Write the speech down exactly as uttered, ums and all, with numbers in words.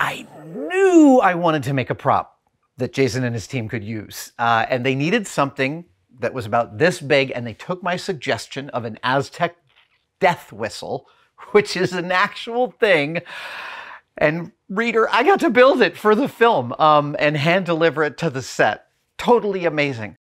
I knew I wanted to make a prop that Jason and his team could use. Uh, and they needed something that was about this big, and they took my suggestion of an Aztec death whistle, which is an actual thing. And reader, I got to build it for the film um, and hand deliver it to the set. Totally amazing.